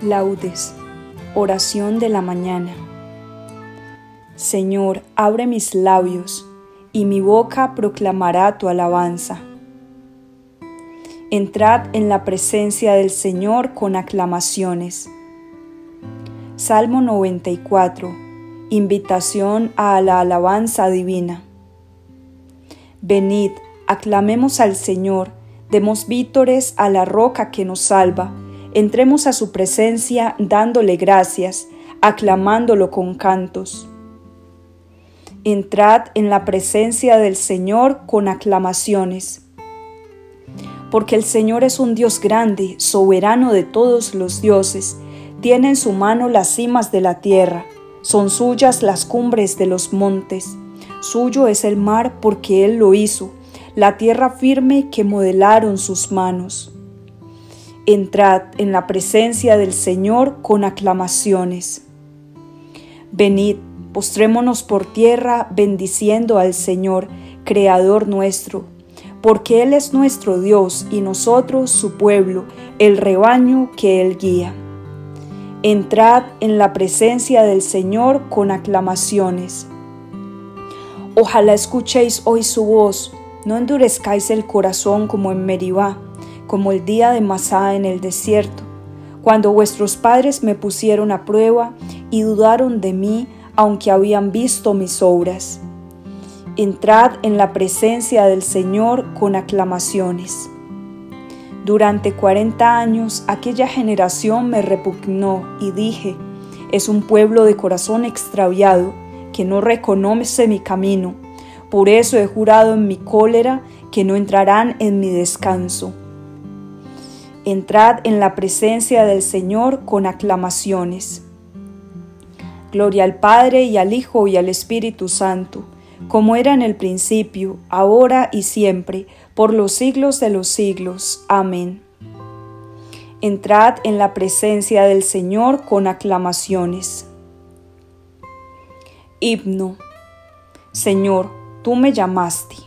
Laudes, oración de la mañana. Señor, abre mis labios, y mi boca proclamará tu alabanza. Entrad en la presencia del Señor con aclamaciones. Salmo 94. Invitación a la alabanza divina. Venid, aclamemos al Señor, demos vítores a la roca que nos salva. Entremos a su presencia dándole gracias, aclamándolo con cantos. Entrad en la presencia del Señor con aclamaciones. Porque el Señor es un Dios grande, soberano de todos los dioses. Tiene en su mano las cimas de la tierra, son suyas las cumbres de los montes. Suyo es el mar porque Él lo hizo, la tierra firme que modelaron sus manos. Entrad en la presencia del Señor con aclamaciones. Venid, postrémonos por tierra bendiciendo al Señor, Creador nuestro, porque Él es nuestro Dios y nosotros su pueblo, el rebaño que Él guía. Entrad en la presencia del Señor con aclamaciones. Ojalá escuchéis hoy su voz, no endurezcáis el corazón como en Meribá, como el día de Masá en el desierto, cuando vuestros padres me pusieron a prueba y dudaron de mí, aunque habían visto mis obras. Entrad en la presencia del Señor con aclamaciones. Durante 40 años aquella generación me repugnó y dije, es un pueblo de corazón extraviado, que no reconoce mi camino. Por eso he jurado en mi cólera que no entrarán en mi descanso. Entrad en la presencia del Señor con aclamaciones. Gloria al Padre y al Hijo y al Espíritu Santo, como era en el principio, ahora y siempre, por los siglos de los siglos. Amén. Entrad en la presencia del Señor con aclamaciones. Himno. Señor, tú me llamaste.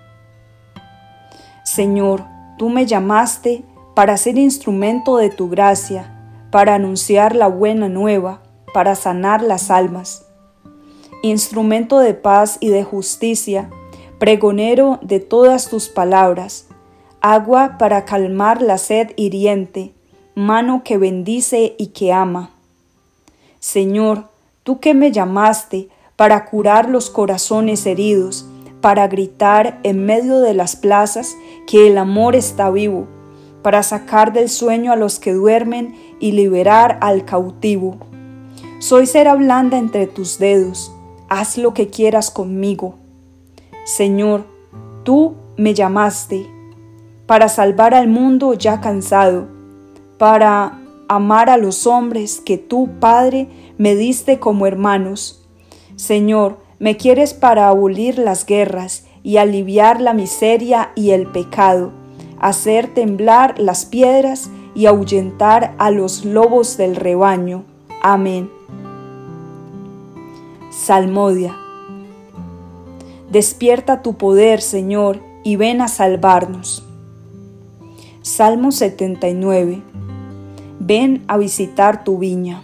Señor, tú me llamaste para ser instrumento de tu gracia, para anunciar la buena nueva, para sanar las almas. Instrumento de paz y de justicia, pregonero de todas tus palabras, agua para calmar la sed hiriente, mano que bendice y que ama. Señor, tú que me llamaste para curar los corazones heridos, para gritar en medio de las plazas que el amor está vivo, para sacar del sueño a los que duermen y liberar al cautivo. Soy cera blanda entre tus dedos, haz lo que quieras conmigo. Señor, tú me llamaste para salvar al mundo ya cansado, para amar a los hombres que tú, Padre, me diste como hermanos. Señor, me quieres para abolir las guerras y aliviar la miseria y el pecado, hacer temblar las piedras y ahuyentar a los lobos del rebaño. Amén. Salmodia. Despierta tu poder, Señor, y ven a salvarnos. Salmo 79. Ven a visitar tu viña.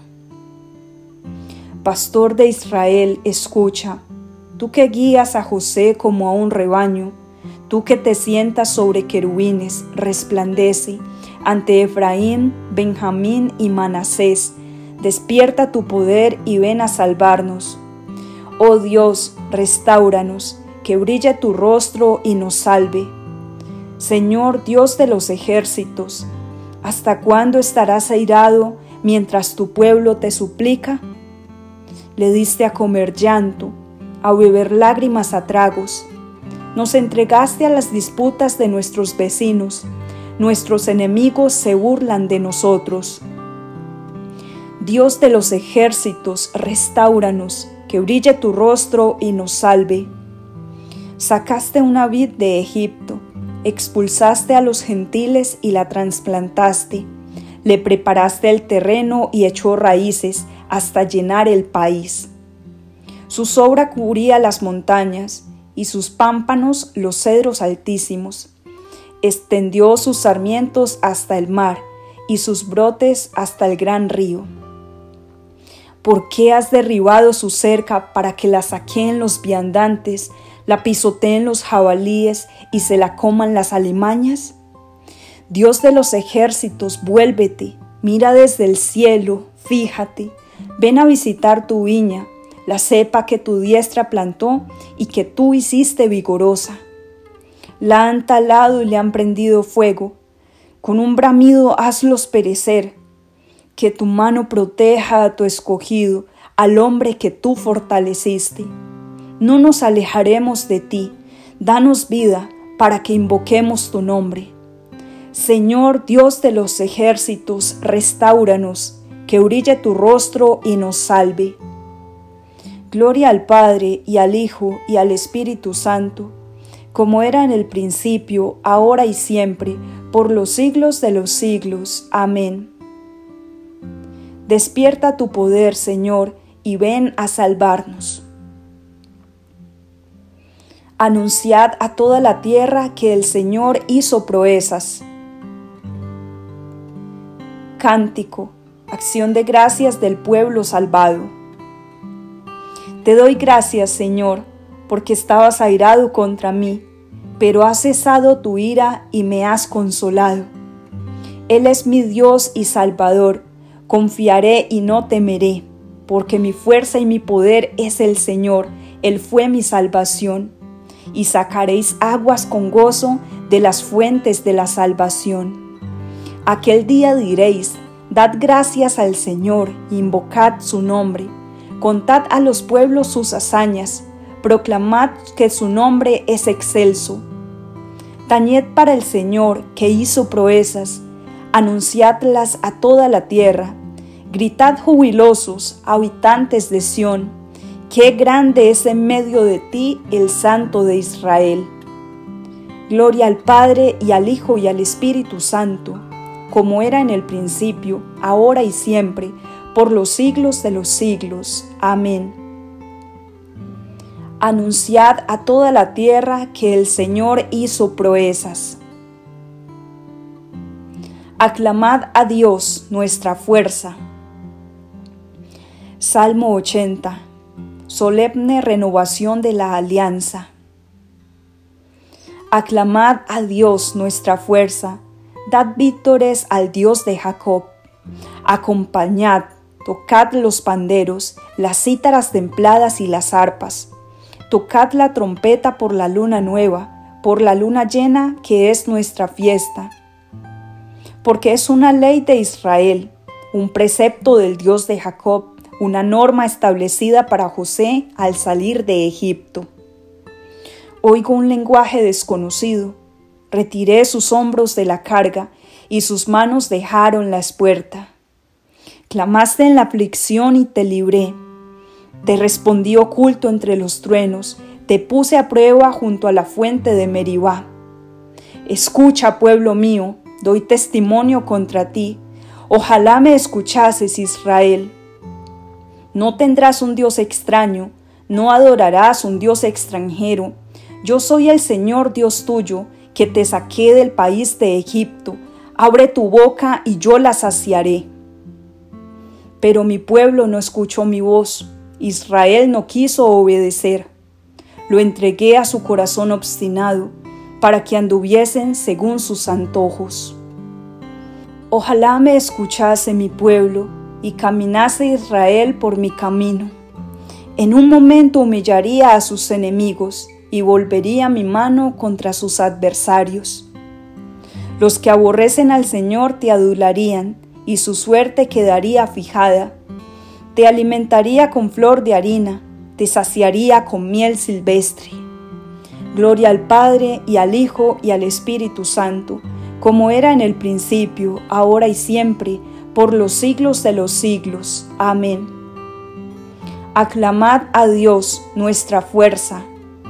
Pastor de Israel, escucha, tú que guías a José como a un rebaño, tú que te sientas sobre querubines, resplandece ante Efraín, Benjamín y Manasés. Despierta tu poder y ven a salvarnos. Oh Dios, restáuranos, que brille tu rostro y nos salve. Señor Dios de los ejércitos, ¿hasta cuándo estarás airado mientras tu pueblo te suplica? Le diste a comer llanto, a beber lágrimas a tragos. Nos entregaste a las disputas de nuestros vecinos. Nuestros enemigos se burlan de nosotros. Dios de los ejércitos, restáuranos, que brille tu rostro y nos salve. Sacaste una vid de Egipto, expulsaste a los gentiles y la trasplantaste. Le preparaste el terreno y echó raíces hasta llenar el país. Su sombra cubría las montañas y sus pámpanos los cedros altísimos. Extendió sus sarmientos hasta el mar y sus brotes hasta el gran río. ¿Por qué has derribado su cerca para que la saqueen los viandantes, la pisoteen los jabalíes y se la coman las alimañas? Dios de los ejércitos, vuélvete, mira desde el cielo, fíjate, ven a visitar tu viña, la cepa que tu diestra plantó y que tú hiciste vigorosa. La han talado y le han prendido fuego, con un bramido hazlos perecer. Que tu mano proteja a tu escogido, al hombre que tú fortaleciste. No nos alejaremos de ti, danos vida para que invoquemos tu nombre. Señor Dios de los ejércitos, restáuranos, que brille tu rostro y nos salve. Gloria al Padre, y al Hijo, y al Espíritu Santo, como era en el principio, ahora y siempre, por los siglos de los siglos. Amén. Despierta tu poder, Señor, y ven a salvarnos. Anunciad a toda la tierra que el Señor hizo proezas. Cántico, acción de gracias del pueblo salvado. Te doy gracias, Señor, porque estabas airado contra mí, pero has cesado tu ira y me has consolado. Él es mi Dios y Salvador. Confiaré y no temeré, porque mi fuerza y mi poder es el Señor, Él fue mi salvación. Y sacaréis aguas con gozo de las fuentes de la salvación. Aquel día diréis, dad gracias al Señor, invocad su nombre. Contad a los pueblos sus hazañas, proclamad que su nombre es excelso. Tañed para el Señor, que hizo proezas, anunciadlas a toda la tierra. Gritad jubilosos, habitantes de Sión, qué grande es en medio de ti el Santo de Israel. Gloria al Padre, y al Hijo, y al Espíritu Santo, como era en el principio, ahora y siempre, por los siglos de los siglos. Amén. Anunciad a toda la tierra que el Señor hizo proezas. Aclamad a Dios, nuestra fuerza. Salmo 80. Solemne renovación de la alianza. Aclamad a Dios, nuestra fuerza. Dad vítores al Dios de Jacob. Acompañad, tocad los panderos, las cítaras templadas y las arpas. Tocad la trompeta por la luna nueva, por la luna llena que es nuestra fiesta. Porque es una ley de Israel, un precepto del Dios de Jacob, una norma establecida para José al salir de Egipto. Oigo un lenguaje desconocido. Retiré sus hombros de la carga y sus manos dejaron la espuerta. Clamaste en la aflicción y te libré. Te respondí oculto entre los truenos, te puse a prueba junto a la fuente de Meribá. Escucha, pueblo mío, doy testimonio contra ti. Ojalá me escuchases, Israel. No tendrás un Dios extraño, no adorarás un Dios extranjero. Yo soy el Señor Dios tuyo, que te saqué del país de Egipto. Abre tu boca y yo la saciaré. Pero mi pueblo no escuchó mi voz, Israel no quiso obedecer. Lo entregué a su corazón obstinado, para que anduviesen según sus antojos. Ojalá me escuchase mi pueblo, y caminase Israel por mi camino. En un momento humillaría a sus enemigos, y volvería mi mano contra sus adversarios. Los que aborrecen al Señor te adularían, y su suerte quedaría fijada. Te alimentaría con flor de harina, te saciaría con miel silvestre. Gloria al Padre, y al Hijo, y al Espíritu Santo, como era en el principio, ahora y siempre, por los siglos de los siglos. Amén. Aclamad a Dios, nuestra fuerza.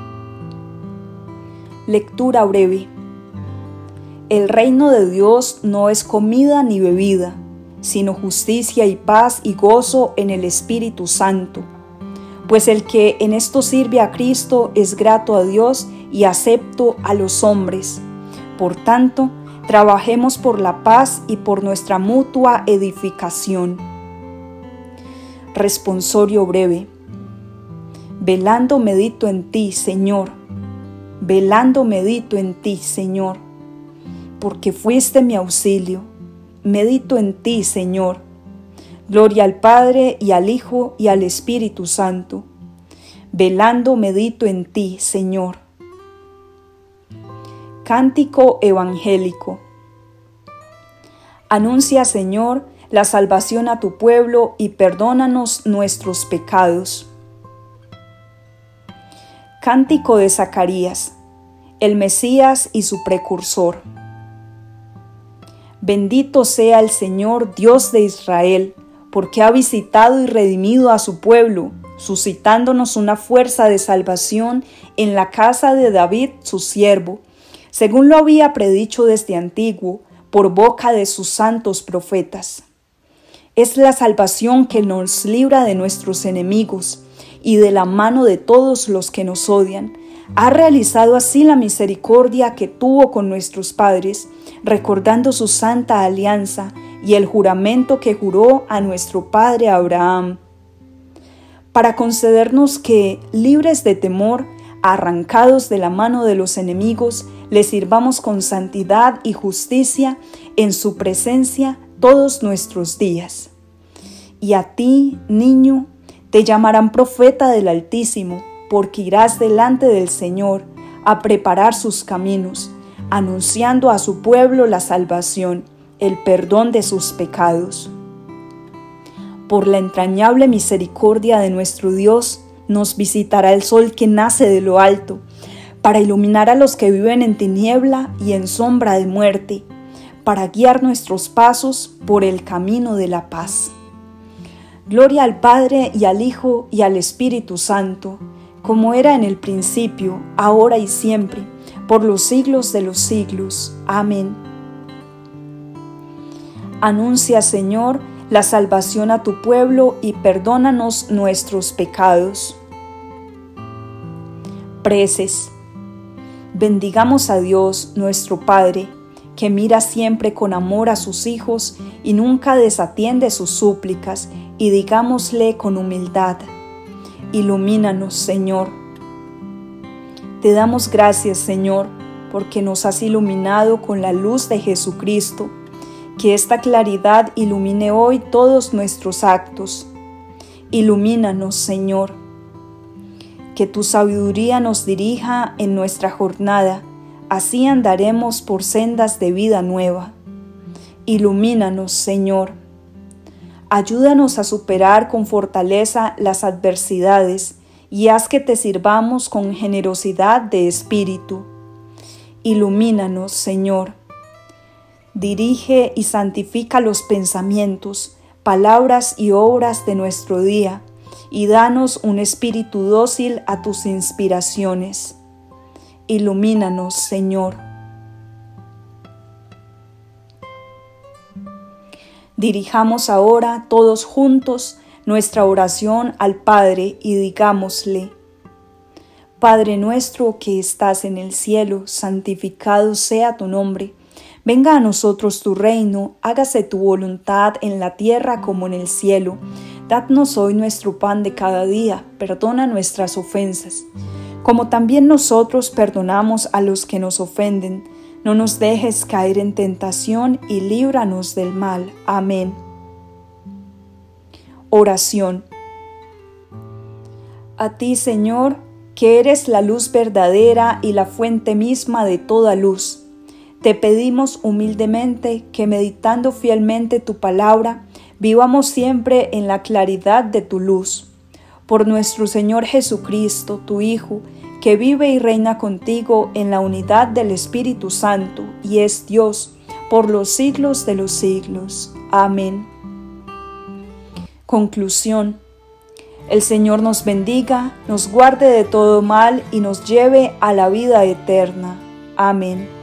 Lectura breve. El reino de Dios no es comida ni bebida, sino justicia y paz y gozo en el Espíritu Santo. Pues el que en esto sirve a Cristo es grato a Dios y acepto a los hombres. Por tanto, Trabajemos por la paz y por nuestra mutua edificación. Responsorio breve. Velando medito en ti, Señor. Velando medito en ti, Señor, porque fuiste mi auxilio. Medito en ti, Señor. Gloria al Padre y al Hijo y al Espíritu Santo. Velando medito en ti, Señor. Cántico evangélico. Anuncia, Señor, la salvación a tu pueblo y perdónanos nuestros pecados. Cántico de Zacarías, el Mesías y su precursor. Bendito sea el Señor, Dios de Israel, porque ha visitado y redimido a su pueblo, suscitándonos una fuerza de salvación en la casa de David, su siervo, según lo había predicho desde antiguo, por boca de sus santos profetas. Es la salvación que nos libra de nuestros enemigos y de la mano de todos los que nos odian. Ha realizado así la misericordia que tuvo con nuestros padres, recordando su santa alianza y el juramento que juró a nuestro padre Abraham, para concedernos que, libres de temor, arrancados de la mano de los enemigos, le sirvamos con santidad y justicia en su presencia todos nuestros días. Y a ti, niño, te llamarán profeta del Altísimo, porque irás delante del Señor a preparar sus caminos, anunciando a su pueblo la salvación, el perdón de sus pecados. Por la entrañable misericordia de nuestro Dios, nos visitará el sol que nace de lo alto, para iluminar a los que viven en tiniebla y en sombra de muerte, para guiar nuestros pasos por el camino de la paz. Gloria al Padre y al Hijo y al Espíritu Santo, como era en el principio, ahora y siempre, por los siglos de los siglos. Amén. Anuncia, Señor, la salvación a tu pueblo y perdónanos nuestros pecados. Preces. Bendigamos a Dios, nuestro Padre, que mira siempre con amor a sus hijos y nunca desatiende sus súplicas, y digámosle con humildad: ilumínanos, Señor. Te damos gracias, Señor, porque nos has iluminado con la luz de Jesucristo. Que esta claridad ilumine hoy todos nuestros actos. Ilumínanos, Señor. Que tu sabiduría nos dirija en nuestra jornada, así andaremos por sendas de vida nueva. Ilumínanos, Señor. Ayúdanos a superar con fortaleza las adversidades y haz que te sirvamos con generosidad de espíritu. Ilumínanos, Señor. Dirige y santifica los pensamientos, palabras y obras de nuestro día, y danos un espíritu dócil a tus inspiraciones. Ilumínanos, Señor. Dirijamos ahora todos juntos nuestra oración al Padre y digámosle: Padre nuestro que estás en el cielo, santificado sea tu nombre. Venga a nosotros tu reino, hágase tu voluntad en la tierra como en el cielo. Dadnos hoy nuestro pan de cada día, perdona nuestras ofensas, como también nosotros perdonamos a los que nos ofenden. No nos dejes caer en tentación y líbranos del mal. Amén. Oración. A ti, Señor, que eres la luz verdadera y la fuente misma de toda luz, te pedimos humildemente que, meditando fielmente tu palabra, vivamos siempre en la claridad de tu luz. Por nuestro Señor Jesucristo, tu Hijo, que vive y reina contigo en la unidad del Espíritu Santo y es Dios por los siglos de los siglos. Amén. Conclusión. El Señor nos bendiga, nos guarde de todo mal y nos lleve a la vida eterna. Amén.